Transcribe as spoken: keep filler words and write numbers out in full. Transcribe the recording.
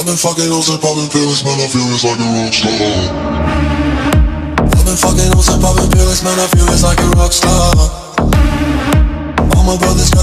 I've been fucking hoes and popping pills, man, I feel it's like a rock star. I've been fucking hoes and popping pills, man, I feel it's like a rock star. All my brothers got